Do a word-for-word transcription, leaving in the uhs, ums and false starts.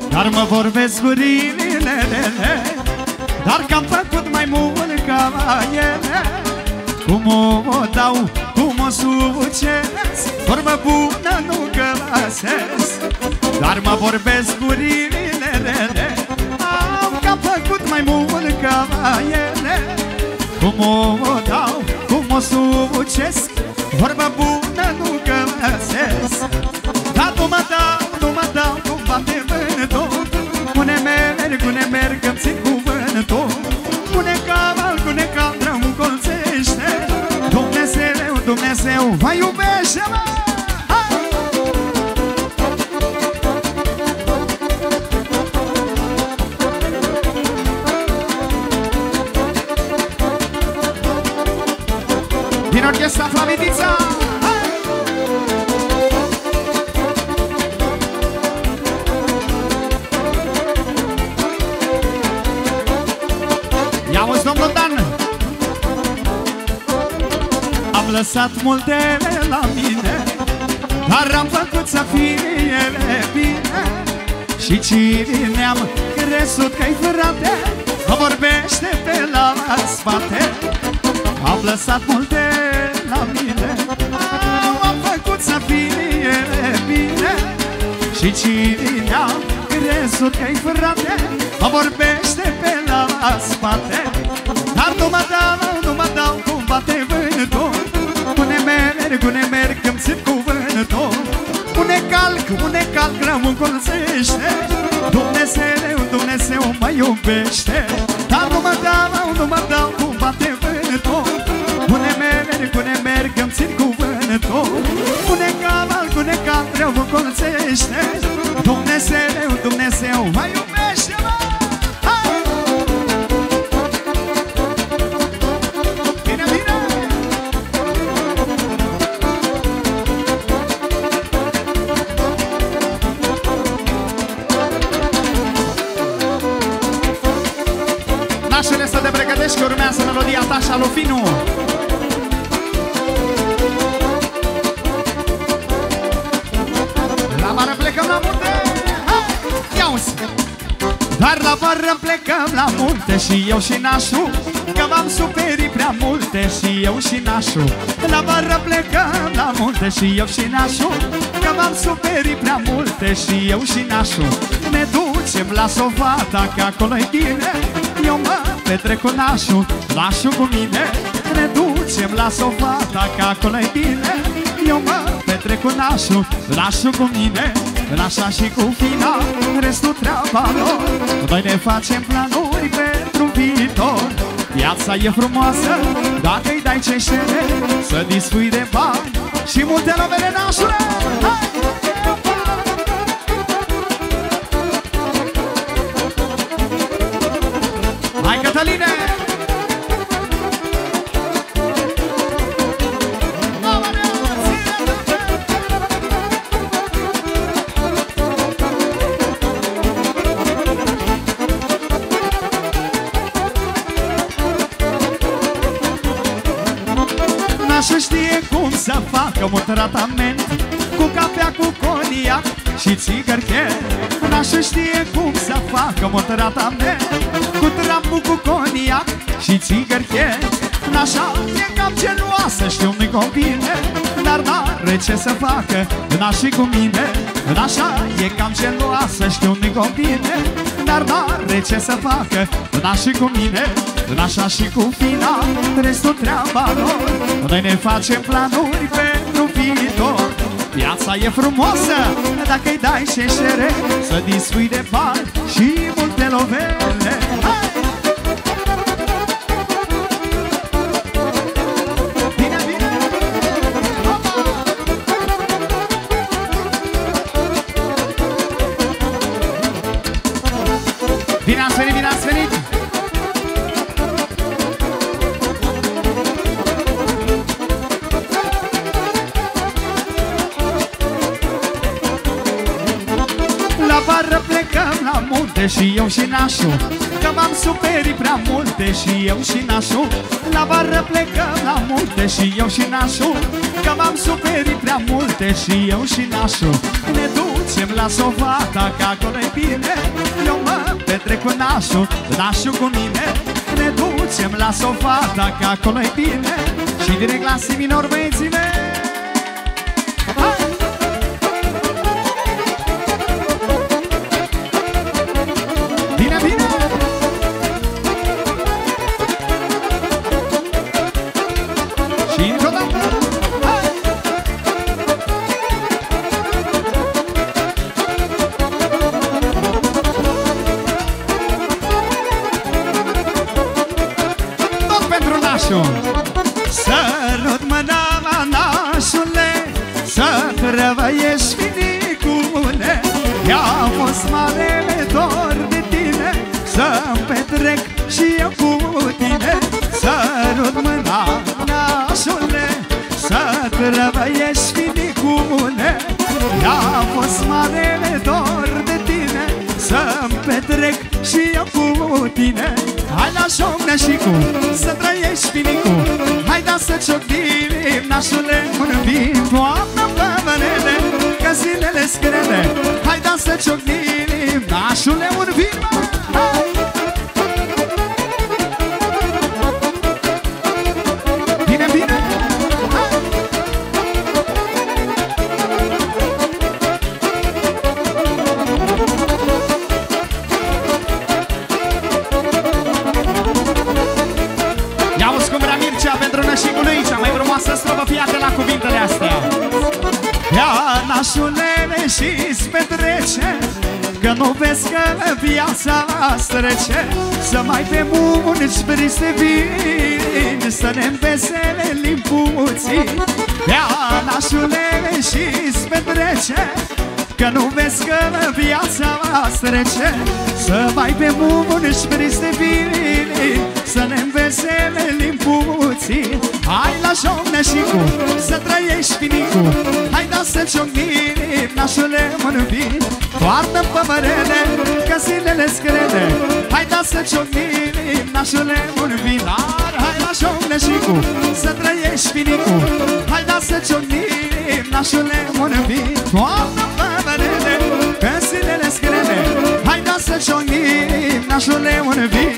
Dar mă vorbesc gurile, dar că-am făcut mai mult ca ele. Cum o dau, cum o succes, vorbă bună nu găsesc. Dar mă vorbesc gurile, că-am făcut mai mult ca ele. Cum o dau, cum o succes, vorbă bună nu găsesc. Dar nu mă dau, nu mă dau, cum bate vântul. Pune merg, pune merg, îmi țin cuvântul. Pune caval, pune cal, drămul colțește. Dumnezeu, Dumnezeu, vă iubește, mă! Din orchestra Flavitița! Ia-uzi, domnul Dan! Am lăsat multele la mine, dar am făcut să fie ele bine. Și cine am crezut că-i frate, mă vorbește pe la spate. Am lăsat multe la mine, am făcut să fie bine. Și cine am crezut că-i frate, mă vorbește pe la spate. Dar nu mă dau, nu mă dau, cum bate vântul. Pune merg, pune merg, îmi țin cuvântul. Pune calc, pune calc, rămân colțește. Dumnezeu, Dumnezeu mă iubește. Dar nu mă dau, nu mă dau, cum bate vântul. Pune merg, pune merg, îmi țin cuvântul. Pune caval, pune calc, rămân colțește. Dumnezeu, Dumnezeu mă iubește, mă! Nașele, să te pregătești că urmează melodia ta și a lui Finu. La vară plecăm la munte, ia-uzi! Dar la vară plecăm la munte și eu și nașul, că v-am suferit prea multe și eu și nașul. La vară plecăm la munte și eu și nașul, că v-am suferit prea multe și eu și nașul. Ne ducem la Sovata, că acolo-i bine. Eu mă petrec cu nașul, nașul cu mine. Ne ducem la Sovata, că acolo-i bine. Eu mă petrec cu nașul, nașul cu mine. Nașa și cu Fina, restul treaba lor. Noi ne facem planuri pentru viitor. Viața e frumoasă dacă-i dai ce șere, să dispui de bani și multe lovele, nașule. Hai! Hai, Cătăline! Nașul știe cum să facă un tratament cu cafea, cu coniac și țigărche. Nașul știe cum să facă un tratament cu trampul, cu coniac și țigărche. Nașa e cam geloasă, știu, nu-i convine, dar n-are ce să facă nașii cu mine. Nașa e cam geloasă, știu, nu-i convine, dar n-are ce să facă nașii cu mine. Nașa și cu Fina, restul treaba lor. Noi ne facem planuri pentru viitor. Viața e frumoasă dacă-i dai șeșere, să dispui de bani și multe lovele. Hai! Bine, bine! Bine ați venit, bine ați venit! La vară plecăm la munte și eu și nașul, că m-am suferit prea multe și eu și nașul. La vară plecăm la munte și eu și nașul, că m-am suferit prea multe și eu și nașul. Ne ducem la Sovata, că acolo-i bine. nașul, nașul cu mine. Ne ducem la sofa, dacă acolo-i bine. Și direct la si minor, băieții mei. Bine, bine! Și încă o dată! Tot pentru nașul! Sărut mâna, nașule, să trăvăiești, finicule. I-a fost marele dor de tine, să-mi petrec și eu cu tine. Sărut mâna, nașule, să trăvăiești, finicule. I-a fost marele dor de tine, să-mi petrec și eu cu tine. Hai la șomnea și cu să trăiești, finicu. Hai da să ciocnim, nașule, un vin. Toamnă-mi pămânele, că zilele-s grele. Hai da să ciocnim, nașule, un vin. Hai! Bine, bine! Hai! Ia-uzi cum vrea Mircea pentru nășicul lui, cea mai frumoasă strofă, fiate la cuvintele astea. Ia, nașulele, și-ți petrece, că nu vezi că viața strece. Să mai pe mulți briste vin, să ne înveselim puțin. Ia, nașulele, și-ți petrece, că nu vezi că viața strece. Să mai pe mulți briste vin, să ne înveselim puțin. Hai la șomnea și cu să trăiești, finicu. Hai da să ciocnim, nașule, un vin. Toarnă-mi pămărele, că zilele-s grele. Hai da să ciocnim, nașule, un vin. Dar hai la șomnea și cu să trăiești, finicu. Hai da să ciocnim, nașule, un vin. Toarnă-mi pămărele, că zilele-s grele. Hai da să ciocnim, nașule, un vin.